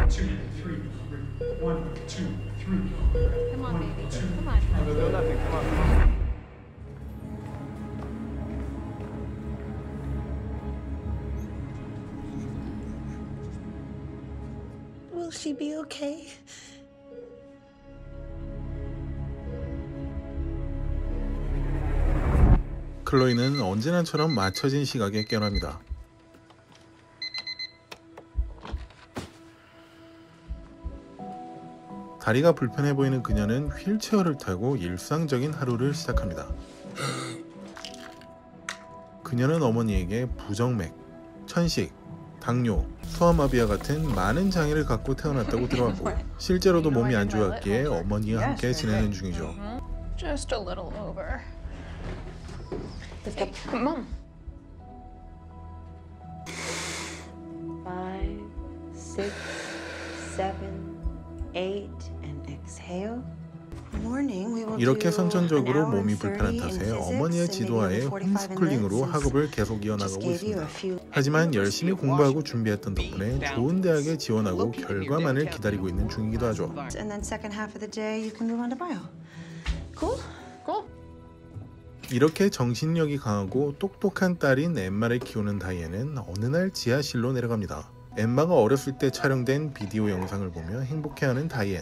2, 3, 1, 2, 3. Come on, baby. Come on. No, nothing. Come on, come on. Will she be okay? 클로이는 언제나처럼 맞춰진 시각에 깨어납니다. 다리가 불편해 보이는 그녀는 휠체어를 타고 일상적인 하루를 시작합니다. 그녀는 어머니에게 부정맥, 천식, 당뇨, 소아마비와 같은 많은 장애를 갖고 태어났다고 들어왔고 실제로도 몸이 안 좋았기에 어머니와 함께 지내는 중이죠. Just a little over. Hey, Mom. 5, 6, 7, 8, and exhale. 이렇게 선천적으로 몸이 불편한 탓에 어머니의 지도하에 홈스쿨링으로 학업을 계속 이어나가고 있습니다. 하지만 열심히 공부하고 준비했던 덕분에 좋은 대학에 지원하고 결과만을 기다리고 있는 중이기도 하죠. 이렇게 정신력이 강하고 똑똑한 딸인 엠마를 키우는 다이앤은 어느 날 지하실로 내려갑니다. 엠마가 어렸을 때 촬영된 비디오 영상을 보며 행복해하는 다이앤.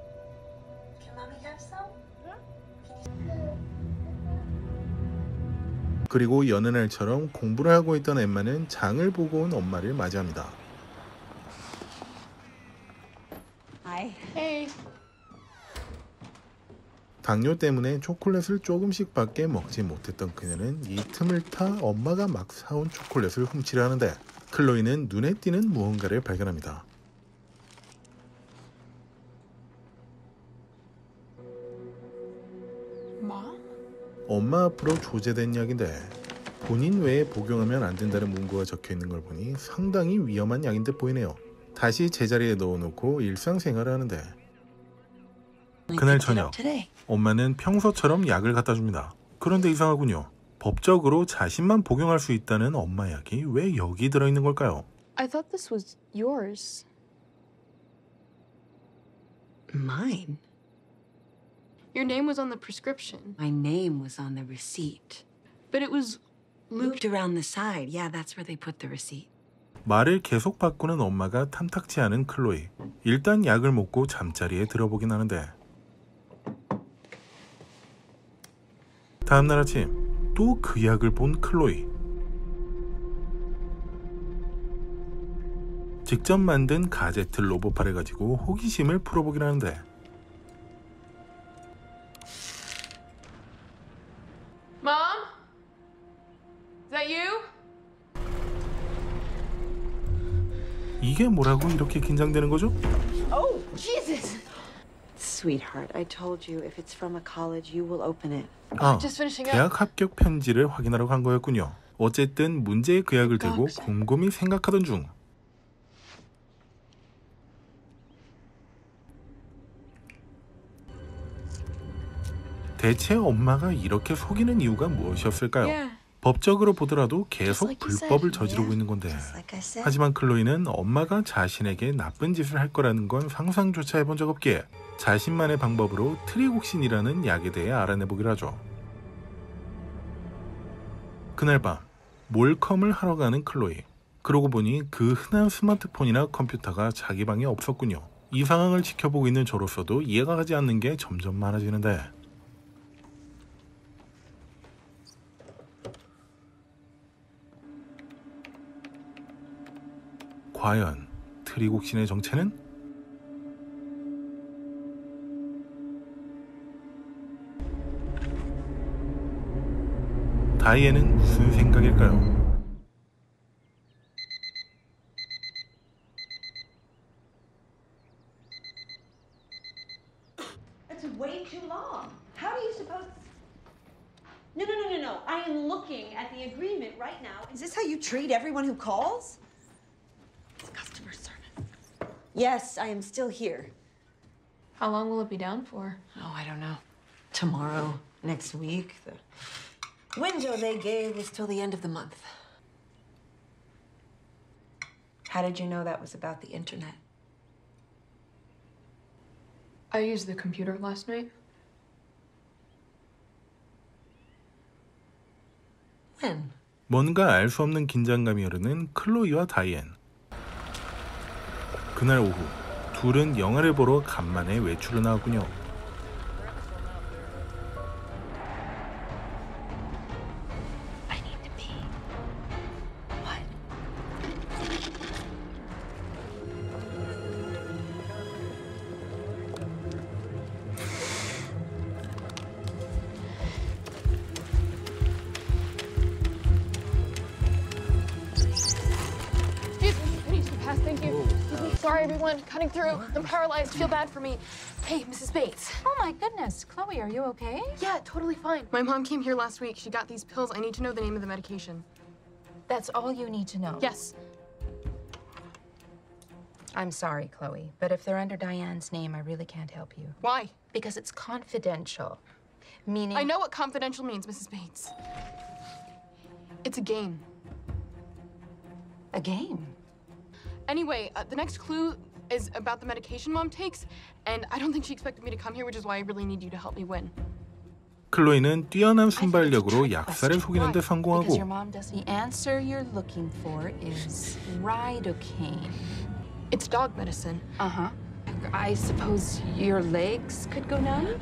그리고 여느 날처럼 공부를 하고 있던 엠마는 장을 보고 온 엄마를 맞이합니다. Hey. 당뇨 때문에 초콜릿을 조금씩밖에 먹지 못했던 그녀는 이 틈을 타 엄마가 막 사온 초콜릿을 훔치려 하는데 클로이는 눈에 띄는 무언가를 발견합니다. Mom? 엄마 앞으로 조제된 약인데 본인 외에 복용하면 안 된다는 문구가 적혀 있는 걸 보니 상당히 위험한 약인 듯 보이네요. 다시 제자리에 넣어놓고 일상생활을 하는데 그날 저녁 엄마는 평소처럼 약을 갖다 줍니다. 그런데 이상하군요. 법적으로 자신만 복용할 수 있다는 엄마 약이 왜 여기 들어있는 걸까요? I thought this was yours. Mine? Your name was on the prescription, My name was on the receipt. but it was Looped around the side. Yeah, that's where they put the receipt. 말을 계속 바꾸는 엄마가 탐탁치 않은 클로이. 일단 약을 먹고 잠자리에 들어보긴 하는데 다음날 아침 또 그 약을 본 클로이. 직접 만든 가제트 로보팔을 가지고 호기심을 풀어보긴 하는데 Mom? Is that you? 이게 뭐라고 이렇게 긴장되는 거죠? Oh, Jesus! Sweetheart, I told you if it's from a college, you will open it. 아, Just finishing up. 대학 합격 편지를 확인하러 간 거였군요. 어쨌든 문제의 그 약을 들고 곰곰이 생각하던 중 대체 엄마가 이렇게 속이는 이유가 무엇이었을까요? Yeah. 법적으로 보더라도 계속 like you said. 불법을 저지르고 있는 건데 Like I said. 하지만 클로이는 엄마가 자신에게 나쁜 짓을 할 거라는 건 상상조차 해본 적 없기에 자신만의 방법으로 트리곡신이라는 약에 대해 알아내보기로 하죠. 그날 밤 몰컴을 하러 가는 클로이. 그러고 보니 그 흔한 스마트폰이나 컴퓨터가 자기 방에 없었군요. 이 상황을 지켜보고 있는 저로서도 이해가 가지 않는 게 점점 많아지는데 과연 트리곡신의 정체는? 다이앤은 무슨 생각일까요? That's way too long. How do you suppose? No. I am looking at the agreement right now. Is this how you treat everyone who calls? It's customer service. Yes, I am still here. How long will it be down for? Oh, I don't know. Tomorrow, next week. The window they gave was till the end of the month. How did you know that was about the internet? I used the computer last night. When? 뭔가 알 수 없는 긴장감이 흐르는 클로이와 다이앤. 그날 오후 둘은 영화를 보러 간만에 외출을 나왔군요. I need to pee. What? Excuse me, I need you to pass, thank you. Excuse me, sorry everyone, cutting through. I'm paralyzed, feel bad for me. Hey, Mrs. Bates. Oh my goodness, Chloe, are you okay? Yeah, totally fine. My mom came here last week. She got these pills. I need to know the name of the medication. That's all you need to know. Yes. I'm sorry, Chloe, but if they're under Diane's name, I really can't help you. Why? Because it's confidential. Meaning... I know what confidential means, Mrs. Bates. It's a game. A game? Anyway, the next clue is about the medication Mom takes, and I don't think she expected me to come here, which is why I really need you to help me win. 클로이는 뛰어난 순발력으로 약사를 속이는 데 Because 성공하고 your mom does. The answer you're looking for is Ridocaine. It's dog medicine. Uh-huh. I suppose your legs could go numb?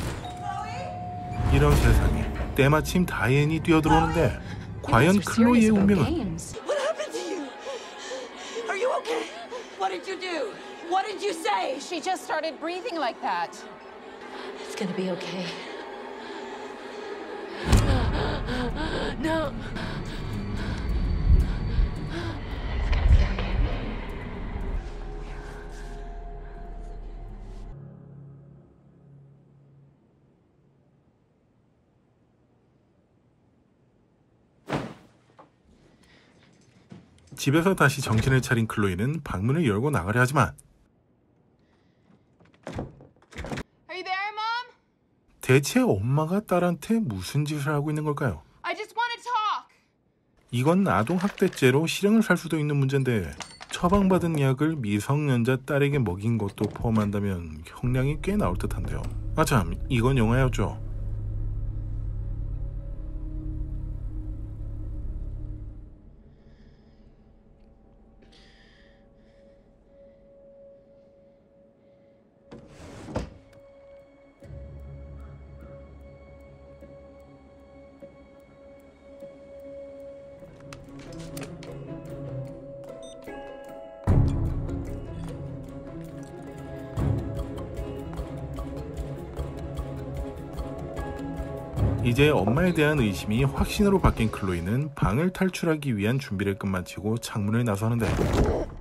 이런 세상에 때마침 다이앤이 뛰어들어오는데 과연 These are 클로이의 serious about 운명은? games. What happened to you? Are you okay? What did you do? What did you say? She just started breathing like that. It's gonna be okay. No. 집에서 다시 정신을 차린 클로이는 방문을 열고 나가려 하지만 Are you there, Mom? 대체 엄마가 딸한테 무슨 짓을 하고 있는 걸까요? I just want to talk. 이건 아동학대죄로 실형을 살 수도 있는 문제인데 처방받은 약을 미성년자 딸에게 먹인 것도 포함한다면 형량이 꽤 나올 듯한데요. 아참, 이건 영화였죠. 이제 엄마에 대한 의심이 확신으로 바뀐 클로이는 방을 탈출하기 위한 준비를 끝마치고 창문을 나서는데